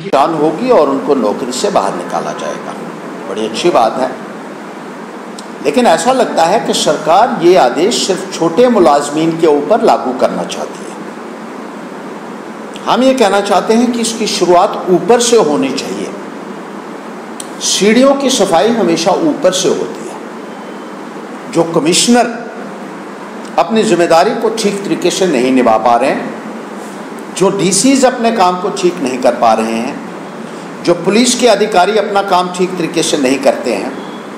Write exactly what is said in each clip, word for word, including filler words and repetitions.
उनकी जान होगी और उनको नौकरी से बाहर निकाला जाएगा। बड़ी अच्छी बात है, लेकिन ऐसा लगता है कि सरकार ये आदेश सिर्फ छोटे मुलाजमीन के ऊपर लागू करना चाहती है। हम ये कहना चाहते हैं कि इसकी शुरुआत ऊपर से होनी चाहिए। सीढ़ियों की सफाई हमेशा ऊपर से होती है। जो कमिश्नर अपनी जिम्मेदारी को ठीक तरीके से नहीं निभा पा रहे हैं, जो डीसीज अपने काम को ठीक नहीं कर पा रहे हैं, जो पुलिस के अधिकारी अपना काम ठीक तरीके से नहीं करते हैं,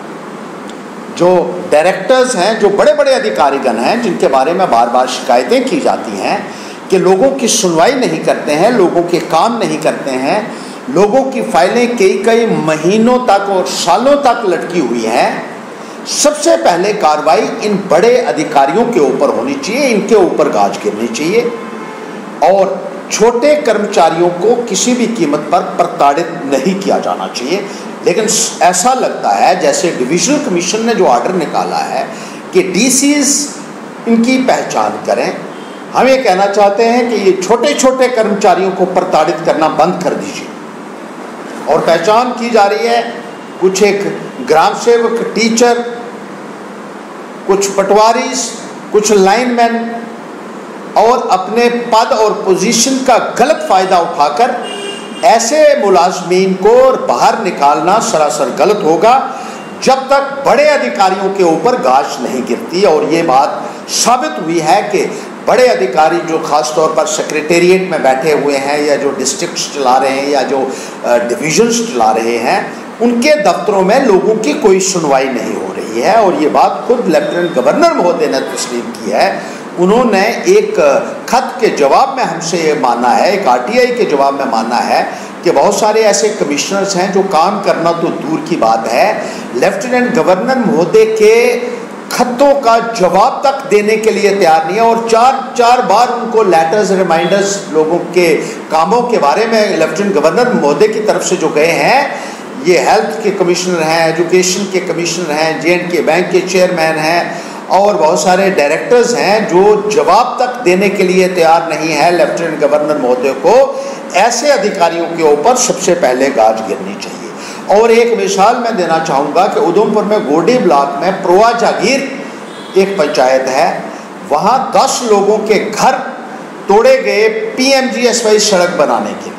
जो डायरेक्टर्स हैं, जो बड़े बड़े अधिकारीगण हैं जिनके बारे में बार बार शिकायतें की जाती हैं कि लोगों की सुनवाई नहीं करते हैं, लोगों के काम नहीं करते हैं, लोगों की फाइलें कई कई महीनों तक और सालों तक लटकी हुई हैं। सबसे पहले कार्रवाई इन बड़े अधिकारियों के ऊपर होनी चाहिए, इनके ऊपर गाज गिरनी चाहिए और छोटे कर्मचारियों को किसी भी कीमत पर प्रताड़ित नहीं किया जाना चाहिए। लेकिन ऐसा लगता है जैसे डिविजनल कमीशन ने जो ऑर्डर निकाला है कि डीसीज इनकी पहचान करें। हम ये कहना चाहते हैं कि ये छोटे छोटे कर्मचारियों को प्रताड़ित करना बंद कर दीजिए और पहचान की जा रही है। कुछ एक ग्राम सेवक, टीचर, कुछ पटवारी, कुछ लाइनमैन और अपने पद और पोजीशन का गलत फ़ायदा उठाकर ऐसे मुलाजमीन को बाहर निकालना सरासर गलत होगा जब तक बड़े अधिकारियों के ऊपर गाज नहीं गिरती। और ये बात साबित हुई है कि बड़े अधिकारी जो ख़ास तौर पर सेक्रेटेरिएट में बैठे हुए हैं या जो डिस्ट्रिक्ट्स चला रहे हैं या जो डिविजन्स चला रहे हैं, उनके दफ्तरों में लोगों की कोई सुनवाई नहीं हो रही है। और ये बात खुद लेफ्टिनेंट गवर्नर महोदय ने तस्लीम की है। उन्होंने एक खत के जवाब में हमसे ये माना है, एक आरटीआई के जवाब में माना है कि बहुत सारे ऐसे कमिश्नर्स हैं जो काम करना तो दूर की बात है, लेफ्टिनेंट गवर्नर महोदय के खतों का जवाब तक देने के लिए तैयार नहीं है। और चार चार बार उनको लेटर्स, रिमाइंडर्स लोगों के कामों के बारे में लेफ्टिनेंट गवर्नर महोदय की तरफ से जो गए हैं, ये हेल्थ के कमिश्नर हैं, एजुकेशन के कमिश्नर हैं, जे एंड के बैंक के चेयरमैन हैं और बहुत सारे डायरेक्टर्स हैं जो जवाब तक देने के लिए तैयार नहीं है लेफ्टिनेंट गवर्नर महोदय को। ऐसे अधिकारियों के ऊपर सबसे पहले गाज गिरनी चाहिए। और एक मिसाल मैं देना चाहूँगा कि उधमपुर में गोडी ब्लॉक में प्रोआ जागीर एक पंचायत है, वहाँ दस लोगों के घर तोड़े गए पीएमजीएसवाई सड़क बनाने के लिए।